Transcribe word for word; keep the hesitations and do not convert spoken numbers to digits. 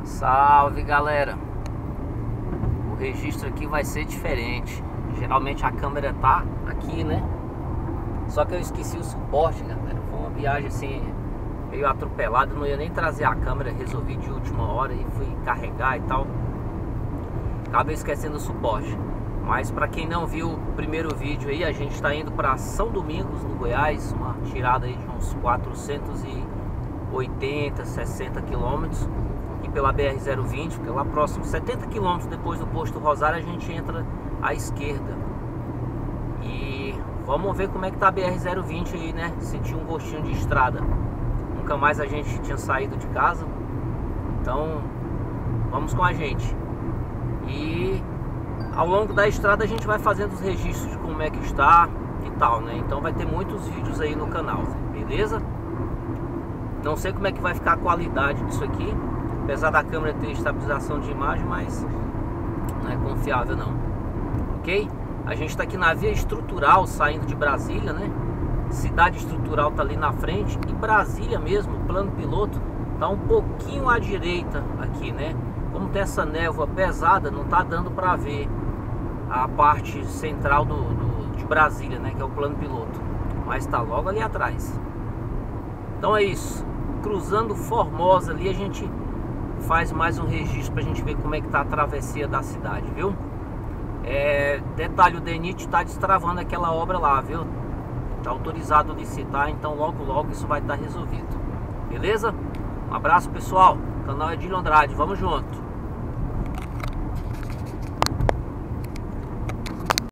Salve, galera. O registro aqui vai ser diferente. Geralmente a câmera tá aqui, né? Só que eu esqueci o suporte, galera. Foi uma viagem assim meio atropelada. Não ia nem trazer a câmera. Resolvi de última hora e fui carregar e tal. Acabei esquecendo o suporte. Mas para quem não viu o primeiro vídeo aí, a gente está indo para São Domingos, no Goiás. Uma tirada aí de uns quatrocentos e oitenta, sessenta quilômetros aqui pela B R zero vinte, porque lá próximo, setenta quilômetros depois do posto Rosário, a gente entra à esquerda. E vamos ver como é que tá a B R zero vinte aí, né? Sentir um gostinho de estrada. Nunca mais a gente tinha saído de casa. Então vamos com a gente. E ao longo da estrada a gente vai fazendo os registros de como é que está e tal, né? Então vai ter muitos vídeos aí no canal, beleza? Não sei como é que vai ficar a qualidade disso aqui, apesar da câmera ter estabilização de imagem, mas não é confiável não, ok? A gente está aqui na via estrutural saindo de Brasília, né? Cidade Estrutural tá ali na frente e Brasília mesmo, o plano piloto, tá um pouquinho à direita aqui, né? Como tem essa névoa pesada, não tá dando para ver a parte central do, do, de Brasília, né? Que é o plano piloto, mas tá logo ali atrás. Então é isso. Cruzando Formosa ali, a gente faz mais um registro pra gente ver como é que tá a travessia da cidade, viu? É, detalhe, o DENIT tá destravando aquela obra lá, viu? Tá autorizado a licitar, então logo logo isso vai estar resolvido. Beleza? Um abraço, pessoal. O canal é Edílio Andrade, vamos junto.